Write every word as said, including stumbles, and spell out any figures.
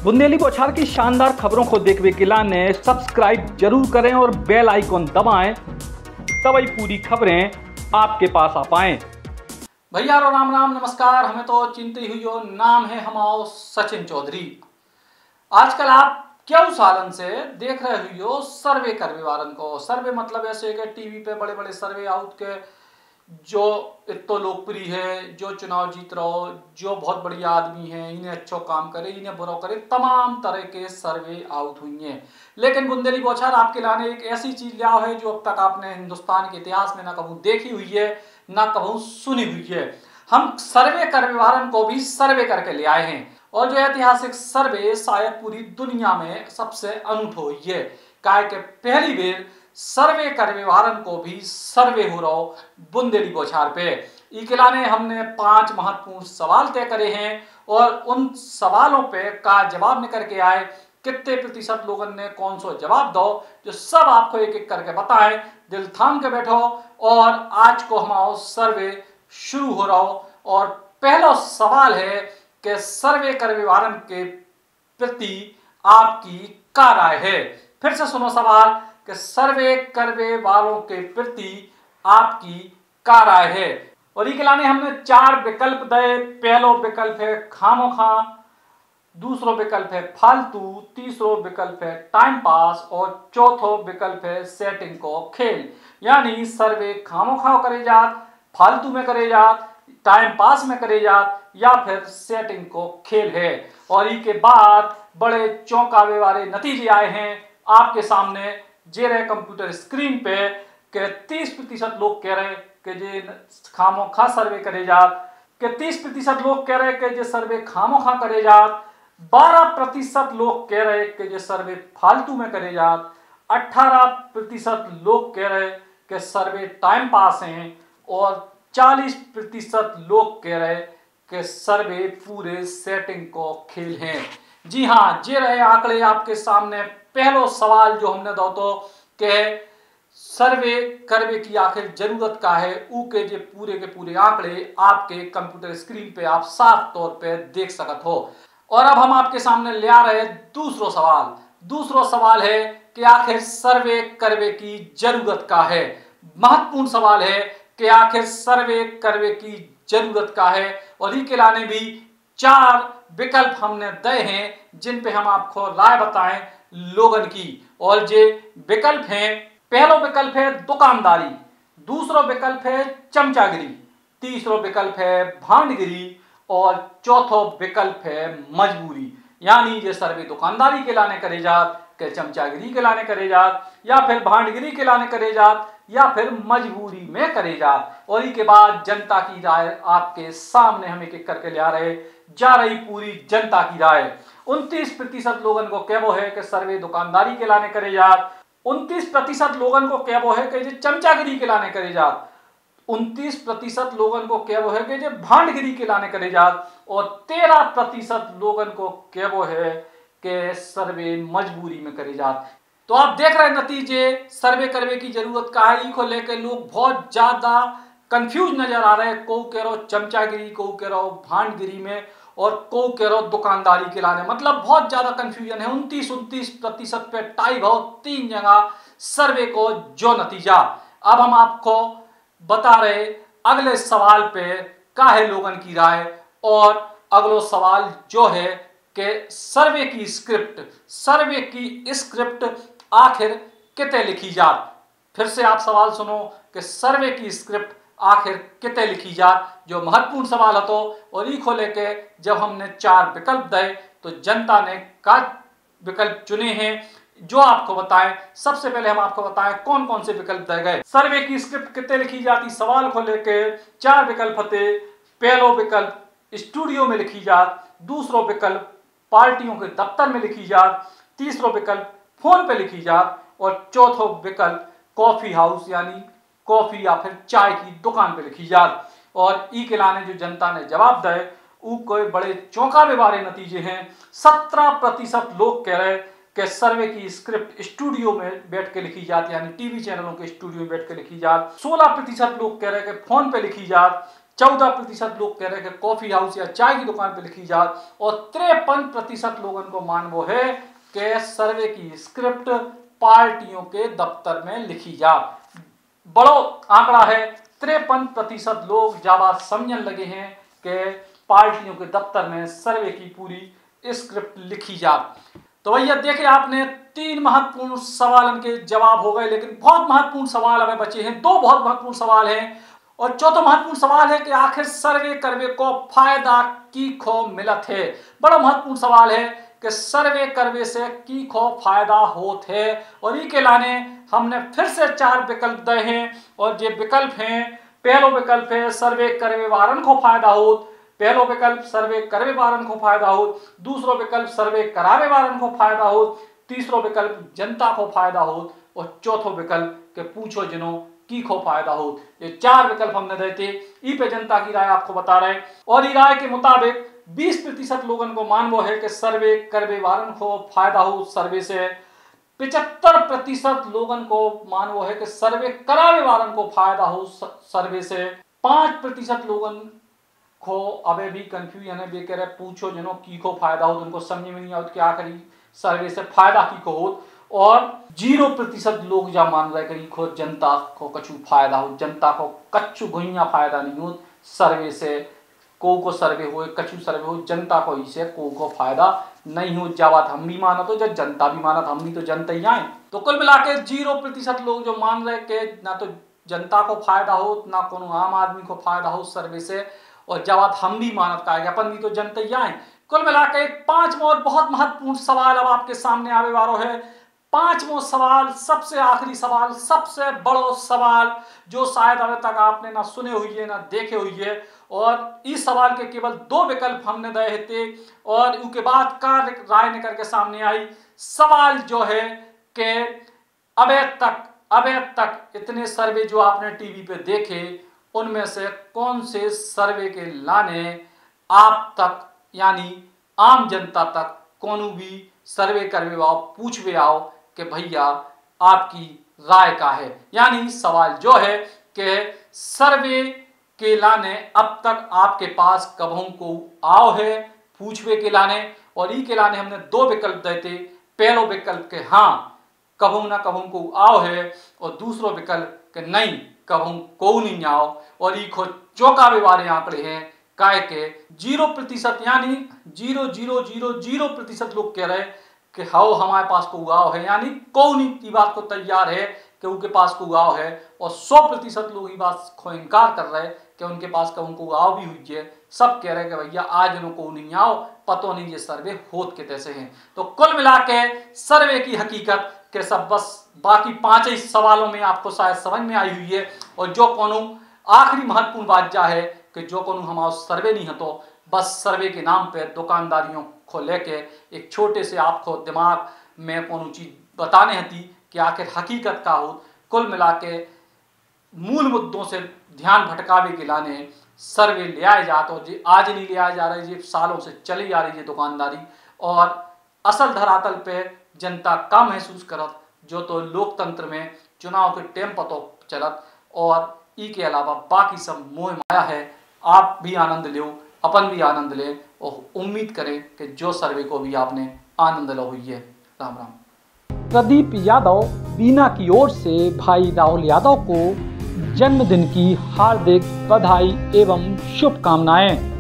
बुंदेली बौछार की शानदार खबरों को देखने के लिए सब्सक्राइब जरूर करें और बेल आइकॉन दबाएं, तभी पूरी खबरें आपके पास आ पाएं। भैया रो राम राम नमस्कार। हमें तो चिंती हुई हो, नाम है हमाओ सचिन चौधरी। आजकल आप क्यों सालन से देख रहे हुई हो सर्वे करवे वारन को। सर्वे मतलब ऐसे कि टीवी पे बड़े बड़े सर्वे आउट के जो इतो लोकप्रिय है, जो चुनाव जीत रहो, जो बहुत बढ़िया आदमी है, इन्हें अच्छो काम करे, इन्हें बुरा करे, तमाम तरह के सर्वे आउट हुई हैं। लेकिन बुंदेली बौछार आपके लाने एक ऐसी चीज लिया है जो अब तक आपने हिंदुस्तान के इतिहास में ना कभी देखी हुई है ना कभी सुनी हुई है। हम सर्वे करवे वारन को भी सर्वे करके ले आए हैं और जो ऐतिहासिक सर्वे शायद पूरी दुनिया में सबसे अनूठा हुई है। काय के पहली बेर सर्वे करवे वारन को भी सर्वे हो रहा बुंदेली बौछार पे। इकला ने हमने पांच महत्वपूर्ण सवाल तय करे हैं और उन सवालों पे का जवाब निकल के आए। कितने प्रतिशत लोगों ने कौन सा जवाब दो, जो सब आपको एक एक करके बताएं। दिल थाम के बैठो और आज को हमारा सर्वे शुरू हो रहा हो। और पहला सवाल है कि सर्वे करवे वारन के प्रति आपकी क्या राय है। फिर से सुनो सवाल कि सर्वे करवे वालों के प्रति आपकी क्या राय है। और इकला ने हमने चार विकल्प दे। पहलो विकल्प है खामोखा, दूसरो विकल्प है फालतू, तीसरो विकल्प है टाइम पास और चौथो विकल्प है सेटिंग को खेल। यानी सर्वे खामोखा करे जात, फालतू में करे जात, टाइम पास में करे जात या फिर सेटिंग को खेल है। और इसके बाद बड़े चौंकावे वाले नतीजे आए हैं आपके सामने जे रहे कंप्यूटर स्क्रीन पे के तीस प्रतिशत लोग कह रहे कि जे खामोखा सर्वे करे जात, के तीस प्रतिशत लोग कह रहे कि जे सर्वे खामोखा करे जात, बारह प्रतिशत लोग कह रहे कि जे सर्वे फालतू में करे जात, अठारह प्रतिशत लोग कह रहे कि सर्वे टाइम पास हैं और चालीस प्रतिशत लोग कह रहे कि सर्वे पूरे सेटिंग को खेल हैं। जी हाँ, जे रहे आंकड़े आपके सामने। पहलो सवाल जो हमने दो तो के सर्वे करवे की आखिर जरूरत का है, ऊ के जे पूरे के पूरे आंकड़े आपके कंप्यूटर स्क्रीन पे आप साफ तौर पे देख सकत हो। और अब हम आपके सामने ले आ रहे दूसरो सवाल। दूसरो सवाल है कि आखिर सर्वे करवे की जरूरत का है। महत्वपूर्ण सवाल है कि आखिर सर्वे करवे की जरूरत का है। और ही के लाने भी चार विकल्प हमने दे हैं जिन पे हम आपको राय बताएं लोगन की। और जे विकल्प हैं, पहला विकल्प है दुकानदारी, दूसरा विकल्प है चमचागिरी, तीसरा विकल्प है भांडगिरी और चौथा विकल्प है मजबूरी। यानी जे सर्वे दुकानदारी के लाने करे जात, के चमचागिरी के लाने करे जात या फिर भांडगिरी के लाने करे जात या फिर मजबूरी में करे जात। और इसके बाद जनता की राय आपके सामने हम एक एक करके ले आ रहे जा रही पूरी जनता की राय। उनतीस प्रतिशत लोगन को कहबो है कि सर्वे दुकानदारी के लाने करे जात, उनतीस प्रतिशत लोगन को कहबो है कि चमचागिरी के लाने करे जात, उनतीस प्रतिशत लोगन को कहबो है कि भांडगिरी के लाने करे जात और तेरह प्रतिशत लोगन को कहबो है कि सर्वे मजबूरी में करे जात। तो आप देख रहे नतीजे सर्वे करवे की जरूरत का है को लेकर लोग बहुत ज्यादा कंफ्यूज नजर आ रहे हैं। को कह रहा चमचागिरी, को कह रहा भांडगिरी में और को कह रहा दुकानदारी के लाने, मतलब बहुत ज्यादा कंफ्यूजन है। उनतीस उनतीस प्रतिशत पे टाई भाव तीन जगह सर्वे को जो नतीजा। अब हम आपको बता रहे अगले सवाल पे क्या है लोगन की राय। और अगलो सवाल जो है कि सर्वे की स्क्रिप्ट, सर्वे की स्क्रिप्ट आखिर कितने लिखी जात। फिर से आप सवाल सुनो कि सर्वे की स्क्रिप्ट आखिर कितने लिखी जात, जो महत्वपूर्ण सवाल है। तो और ई को लेके जब हमने चार विकल्प दे तो जनता ने का विकल्प चुने हैं जो आपको बताएं। सबसे पहले हम आपको बताएं कौन कौन से विकल्प दिए गए। सर्वे की स्क्रिप्ट कितने लिखी जाती सवाल को लेके चार विकल्प होते। पहलो विकल्प स्टूडियो में लिखी जात, दूसरो विकल्प पार्टियों के दफ्तर में लिखी जात, तीसरो विकल्प फोन पे लिखी जात और चौथो विकल्प कॉफी हाउस यानी कॉफी या फिर चाय की दुकान पे लिखी जात। और ई के लाने जो जनता ने जवाब दिए वो कोई बड़े चौंकावे वाले नतीजे हैं। सत्रह प्रतिशत लोग कह रहे कि सर्वे की स्क्रिप्ट स्टूडियो में बैठ के लिखी जाती, यानी टीवी चैनलों के स्टूडियो में बैठ के लिखी जात। सोलह प्रतिशत लोग कह रहे कि फोन पे लिखी जात, चौदह प्रतिशत लोग कह रहे हैं कि कॉफी हाउस या चाय की दुकान पे लिखी जाए, और तिरपन प्रतिशत लोगों को मानव है कि सर्वे की स्क्रिप्ट पार्टियों के दफ्तर में लिखी जाए। बड़ो आंकड़ा है, तिरपन प्रतिशत लोग जब समझने लगे हैं कि पार्टियों के दफ्तर में सर्वे की पूरी स्क्रिप्ट लिखी जाए। तो भैया देखिए, आपने तीन महत्वपूर्ण सवालों के जवाब हो गए, लेकिन बहुत महत्वपूर्ण सवाल हमें बचे हैं। दो बहुत महत्वपूर्ण सवाल हैं, और चौथा महत्वपूर्ण सवाल है कि आखिर सर्वे करवे को फायदा की खो मिलत है। बड़ा महत्वपूर्ण सवाल है कि सर्वे करवे से की खो फायदा होत है, और ई के लाने हमने फिर से चार विकल्प दे हैं, और ये विकल्प हैं, पहलो विकल्प है सर्वे करवे वारन को फायदा होत, पहलो विकल्प सर्वे करवे वारन को फायदा हो, दूसरो विकल्प सर्वे करावे वारन को फायदा हो, तीसरो विकल्प जनता को फायदा हो, और चौथो विकल्प के पूछो जिनो की को फायदा हो। ये चार विकल्प हमने देते, ई पे जनता की राय आपको बता रहे हैं, और ई राय के मुताबिक बीस प्रतिशत लोगों को मानवो है कि सर्वे करवे वारन को फायदा हो सर्वे से, पिछहत्तर प्रतिशत लोगों को मानवो है कि सर्वे करावे वारन को फायदा हो सर्वे से, पांच प्रतिशत लोगों को अबे भी कंफ्यूजन है, वे कह रहे पूछो जिनो की को फायदा हो, उनको समझ में नहीं आओ क्या करी सर्वे से फायदा की को हो, और जीरो प्रतिशत लोग जा मान रहे कि खो जनता को कछु फायदा हो, जनता को कछु घुइया फायदा नहीं हो सर्वे से, को को सर्वे हो कछु सर्वे हो, जनता को इसे को को फायदा नहीं हो। जा बात हम भी मानत हो, जब जनता भी मानत, हम भी तो जनता ही आए। तो कुल मिला के जीरो प्रतिशत लोग जो मान रहे कि ना तो जनता को फायदा हो ना कोनो आम आदमी को फायदा हो सर्वे से, और जब बात हम भी मानत का अपन भी तो जनता ही आए। कुल मिला के पांचवा और बहुत महत्वपूर्ण सवाल अब आपके सामने आवे वालो है। पांचवा सवाल, सबसे आखिरी सवाल, सबसे बड़ो सवाल, जो शायद अभी तक आपने ना सुने हुई है ना देखे हुई है, और इस सवाल के केवल दो विकल्प हमने दिए थे, और उसके बाद का राय निकल के सामने आई। सवाल जो है कि अबे तक अबे तक इतने सर्वे जो आपने टीवी पे देखे, उनमें से कौन से सर्वे के लाने आप तक यानी आम जनता तक कोनो भी सर्वे करवे आओ पूछवे आओ कि भैया आपकी राय का है। यानी सवाल जो है कि सर्वे के लाने अब तक आपके पास कभों को आओ है पूछवे के लाने, और ई के लाने हमने दो विकल्प देते, पहलो विकल्प के हाँ कभों ना कभों को आओ है, और दूसरो विकल्प के नहीं कभों को नहीं आओ, और ई खो चौंकावे वाले आंकड़े हैं काय के जीरो प्रतिशत यानी जीरो जीरो जीरो जीरो प्रतिशत लोग कह रहे कि हाओ हमारे पास को उगाव है, यानी कौन ई बात को तैयार है कि उनके पास को उगाव है, और सौ प्रतिशत लोग ये बात को इनकार कर रहे कि उनके पास का उनको उगाव भी हुई है। सब कह रहे कि भैया आज उनको नहीं आओ, पतो नहीं ये सर्वे होत के तैसे हैं। तो कुल मिला के सर्वे की हकीकत के सब बस बाकी पांच ही सवालों में आपको शायद समझ में आई हुई है, और जो कोनो आखिरी महत्वपूर्ण बात जा है कि जो कोनो हमारा सर्वे नहीं है तो बस सर्वे के नाम पे दुकानदारियों को लेके एक छोटे से आपको दिमाग में कोनो चीज बताने हती कि आखिर हकीकत का हो। कुल मिला के मूल मुद्दों से ध्यान भटकावे के लाने सर्वे ले आए जाते, और जी आज नहीं ले आए जा रहे, जी सालों से चली आ रही है दुकानदारी, और असल धरातल पे जनता का महसूस करत जो तो लोकतंत्र में चुनाव के टेम पतो चलत, और ई के अलावा बाकी सब मोह माया है। आप भी आनंद लो, अपन भी आनंद ले, और उम्मीद करें कि जो सर्वे को भी आपने आनंद लो हुई है। राम राम। प्रदीप यादव बीना की ओर से भाई राहुल यादव को जन्मदिन की हार्दिक बधाई एवं शुभकामनाएं।